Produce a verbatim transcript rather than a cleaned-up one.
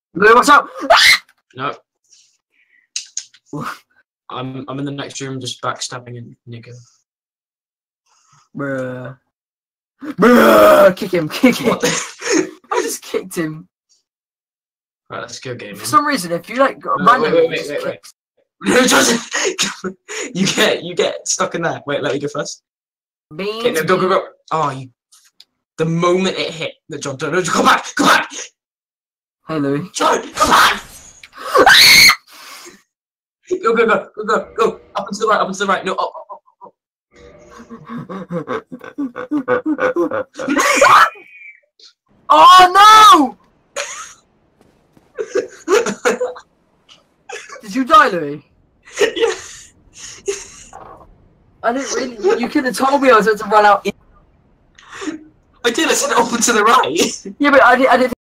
Louis, watch out! No. I'm I'm in the next room just backstabbing a nigga. Bruh. Bruh! Kick him, kick him. I just kicked him. Right, let's go gaming. For some reason, if you like No, randomly wait, wait, just wait, wait, kick- wait. No, Johnson! you get you get stuck in there. Wait, let me go first. Beans, Okay, no, go, go, go. Oh, you. The moment it hit, the John, no, no, come back, come back! Hey, Louis. John, come back! Go, go, go, go, go, go. Up and to the right, up and to the right. No, up, up, up, up. Oh, no! Did you die, Louis? Yeah. I didn't really. You could have told me I was about to run out. I did, I said up and to the right. Yeah, but I, did, I didn't.